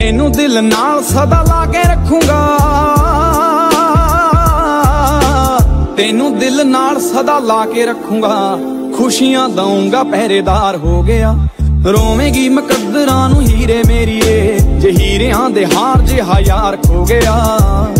ਇਹਨੂੰ ਦਿਲ ਨਾਲ ਸਦਾ ਲਾ ਕੇ ਰੱਖੂੰਗਾ, ਤੈਨੂੰ ਦਿਲ ਨਾਲ ਸਦਾ ਲਾ ਕੇ ਰੱਖੂੰਗਾ। ਖੁਸ਼ੀਆਂ ਦਊਂਗਾ ਪਹਿਰੇਦਾਰ ਹੋ ਗਿਆ, ਰੋਵੇਂਗੀ ਮੁਕੱਦਰਾਂ ਨੂੰ ਹੀਰੇ ਮੇਰੀਏ, ਜੇ ਹੀਰਿਆਂ ਦੇ ਹਾਰ ਜਿਹਾ ਯਾਰ ਖੋ ਗਿਆ।